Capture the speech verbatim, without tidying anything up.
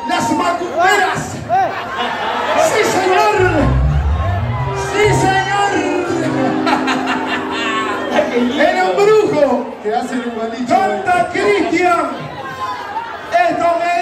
las macumberas. ¡Sí, señor! ¡Sí, señor! El embrujo Que hacen igualito. canta Cristian. Esto me